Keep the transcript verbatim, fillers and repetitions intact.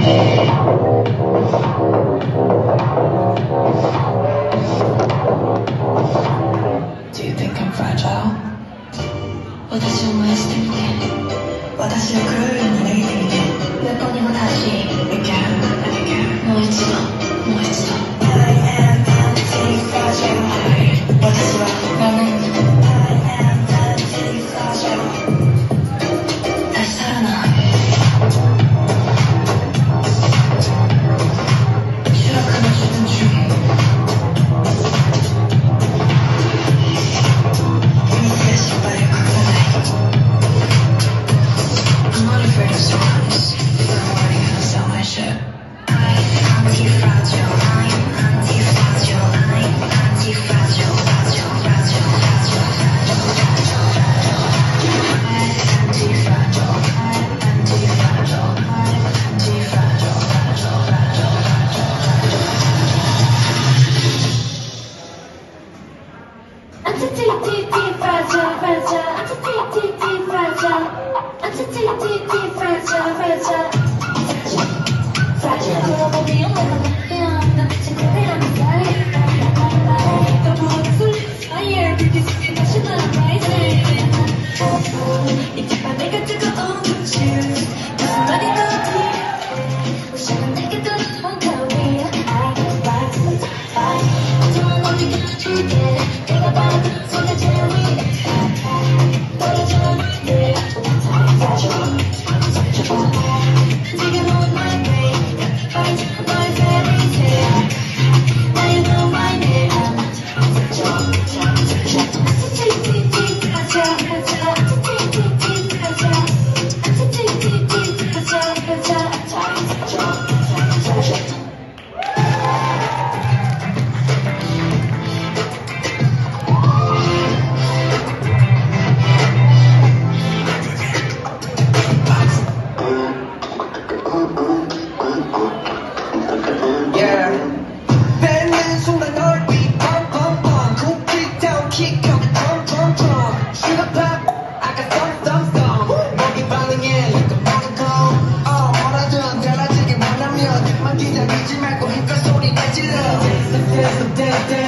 Do you think I'm fragile? 私を燃やしてみて。私を黒いように投げてみて。横にも立ち。Again and again。もう一度、もう一度。I am anti-fragile。私はダメ。I am anti-fragile。立ち去らない。主役の自分主義。I'm not afraid of surprise, but I'm learning how to sell my shit. I'm anti-fragile, I'm anti-fragile, I'm anti-fragile, fragile, fragile, fragile, fragile, fragile, I'm anti-fragile, I'm anti-fragile, I'm anti-fragile, fragile, fragile, fragile, anti-fragile, fragile, fragile, anti-fragile, fragile. Anti-fragile, fragile, fragile, fragile. Come be on the line, to go in on the fire. The blood is fire, because it's passion that I'm rising. It's if I make it to go on the choose. Somebody go deep. Wish I could make it to the one that we are. I can fight, fight. Don't know we can treat it. Think about it, so that you're with it. But it's all right there. Fragile, fragile. Taking on my way, fight my fairy tale. Now you know my name. Fragile, fragile. Anti-fragile, fragile, fragile. Anti-fragile, fragile. Anti-fragile, fragile, fragile. Fragile, fragile. Dead, dead.